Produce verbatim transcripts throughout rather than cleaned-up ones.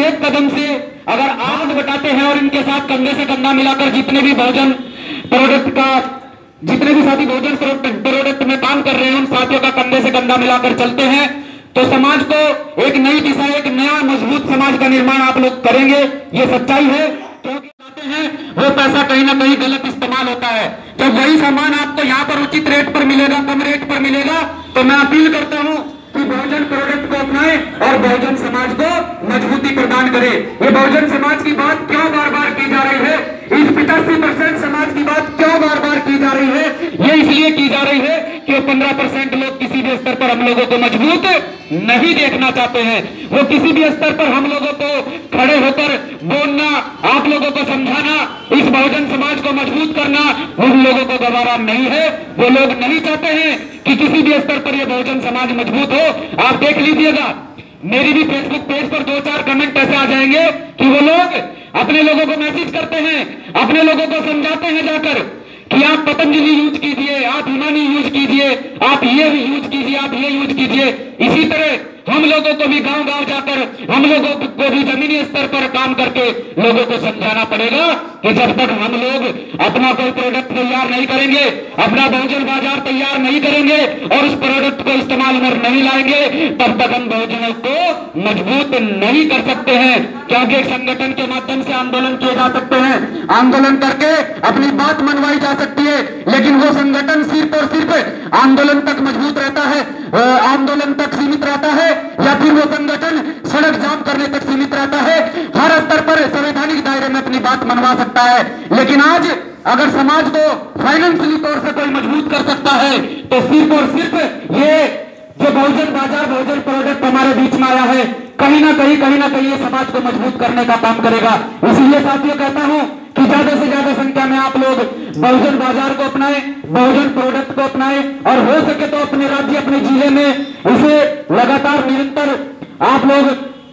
एक कदम से अगर आग बटाते हैं और इनके साथ कंधे से कंधा मिलाकर जितने भी बहुजन प्रोडक्ट का जितने भी साथी बहुजन प्रोडक्ट में काम कर रहे हैं उन साथियों का कंधे से कंधा मिलाकर चलते हैं तो समाज को एक नई दिशा, एक नया मजबूत समाज का निर्माण आप लोग करेंगे। ये सच्चाई है, क्योंकि चाहते हैं वो पैसा कहीं ना कहीं गलत इस्तेमाल होता है। जब वही सामान आपको यहाँ पर उचित रेट पर मिलेगा, कम रेट पर मिलेगा, तो मैं अपील करता हूँ कि बहुजन प्रोडक्ट को अपनाएं और बहुजन समाज को मजबूती प्रदान करें। ये बहुजन समाज की बात क्यों बार बार की जा रही है, इस पिचासी परसेंट समाज की बात क्यों बार बार की जा रही है, ये इसलिए की जा रही है कि पंद्रह परसेंट लोग किसी भी स्तर पर हम लोगों को मजबूत नहीं देखना चाहते हैं। वो किसी भी स्तर पर हम लोगों को खड़े होकर बोलना, आप लोगों को समझाना, इस बहुजन समाज को मजबूत करना उन लोगों को गवारा नहीं है। वो लोग नहीं चाहते हैं कि किसी भी स्तर पर यह बहुजन समाज मजबूत हो। आप देख लीजिएगा, मेरी भी फेसबुक पेज पर दो चार कमेंट ऐसे आ जाएंगे कि वो लोग अपने लोगों को मैसेज करते हैं, अपने लोगों को समझाते हैं जाकर कि आप पतंजलि यूज कीजिए, आप यूनानी यूज कीजिए, आप ये भी यूज कीजिए, आप ये यूज कीजिए। इसी तरह हम लोगों को भी गांव गांव जाकर हम लोगों को भी जमीनी स्तर पर काम करके लोगों को समझाना पड़ेगा कि जब तक हम लोग अपना कोई प्रोडक्ट तैयार नहीं करेंगे, अपना बहुजन बाजार तैयार नहीं करेंगे और उस प्रोडक्ट को इस्तेमाल में नहीं लाएंगे, तब तक हम बहुजनों को मजबूत नहीं कर सकते हैं। क्योंकि एक संगठन के माध्यम से आंदोलन किए जा सकते हैं, आंदोलन करके अपनी बात मनवाई जा सकती है, लेकिन वो संगठन सिर्फ और सिर्फ आंदोलन तक मजबूत रहता है, आंदोलन तक सीमित रहता है, या फिर वो संगठन सड़क जाम करने तक सीमित रहता है। हर स्तर पर संवैधानिक दायरे में अपनी बात मनवा सकता है, लेकिन आज अगर समाज को फाइनेंशियली तौर से कोई मजबूत कर सकता है तो सिर्फ और सिर्फ ये जो बहुजन बाजार, बहुजन प्रोडक्ट हमारे बीच में आया है, कहीं ना कहीं कहीं ना कहीं ये समाज को मजबूत करने का काम करेगा। इसीलिए साथियों कहता हूं कि ज्यादा से ज्यादा संख्या में आप लोग बहुजन बाजार को अपनाएं, बहुजन प्रोडक्ट को अपनाएं और हो सके तो अपने राज्य, अपने जिले में इसे लगातार निरंतर आप लोग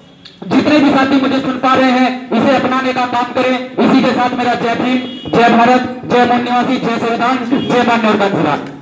जितने भी साथी मुझे सुन पा रहे हैं इसे अपनाने का काम करें। इसी के साथ मेरा जय भीम, जय भारत, जय मूल निवासी, जय संविधान, जय मान्य और